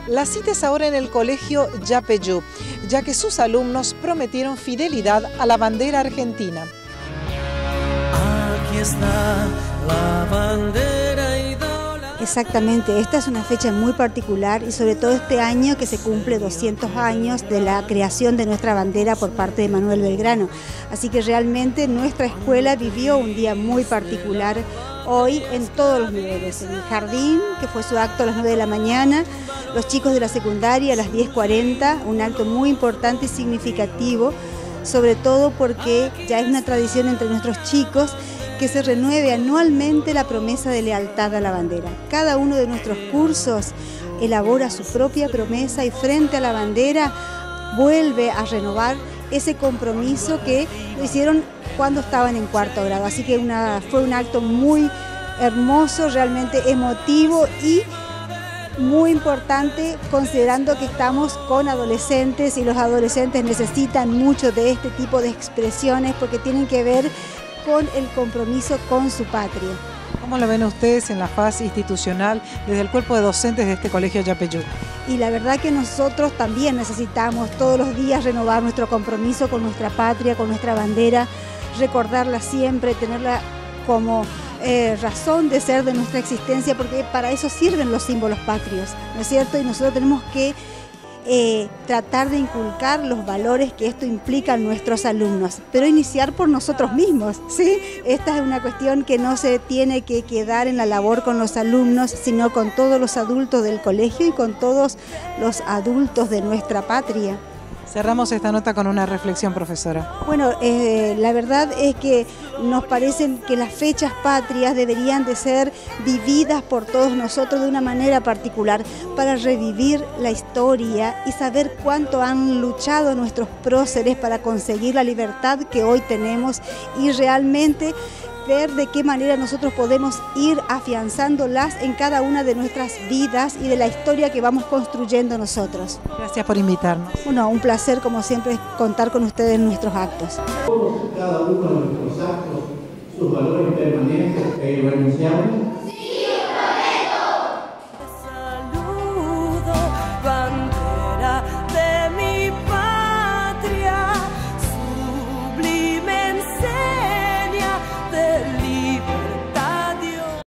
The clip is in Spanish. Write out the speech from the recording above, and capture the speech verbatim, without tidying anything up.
La cita es ahora en el colegio Yapeyú, ya que sus alumnos prometieron fidelidad a la bandera argentina. Aquí está la bandera idólatra. Exactamente, esta es una fecha muy particular y sobre todo este año que se cumple doscientos años de la creación de nuestra bandera por parte de Manuel Belgrano. Así que realmente nuestra escuela vivió un día muy particular hoy en todos los niveles. En el jardín, que fue su acto a las nueve de la mañana, los chicos de la secundaria a las diez cuarenta, un acto muy importante y significativo, sobre todo porque ya es una tradición entre nuestros chicos que se renueve anualmente la promesa de lealtad a la bandera. Cada uno de nuestros cursos elabora su propia promesa y frente a la bandera vuelve a renovar ese compromiso que lo hicieron cuando estaban en cuarto grado. Así que una, fue un acto muy hermoso, realmente emotivo y muy importante, considerando que estamos con adolescentes y los adolescentes necesitan mucho de este tipo de expresiones porque tienen que ver con el compromiso con su patria. ¿Cómo lo ven ustedes en la fase institucional desde el cuerpo de docentes de este colegio Yapeyú? Y la verdad que nosotros también necesitamos todos los días renovar nuestro compromiso con nuestra patria, con nuestra bandera, recordarla siempre, tenerla como eh, razón de ser de nuestra existencia, porque para eso sirven los símbolos patrios, ¿no es cierto? Y nosotros tenemos que Eh, tratar de inculcar los valores que esto implica en nuestros alumnos, pero iniciar por nosotros mismos, ¿sí? Esta es una cuestión que no se tiene que quedar en la labor con los alumnos, sino con todos los adultos del colegio y con todos los adultos de nuestra patria. Cerramos esta nota con una reflexión, profesora. Bueno, eh, la verdad es que nos parece que las fechas patrias deberían de ser vividas por todos nosotros de una manera particular para revivir la historia y saber cuánto han luchado nuestros próceres para conseguir la libertad que hoy tenemos y realmente ver de qué manera nosotros podemos ir afianzándolas en cada una de nuestras vidas y de la historia que vamos construyendo nosotros. Gracias por invitarnos. Bueno, un placer como siempre contar con ustedes en nuestros actos. Todos, cada uno de nuestros actos, sus valores permanentes e irrenunciables,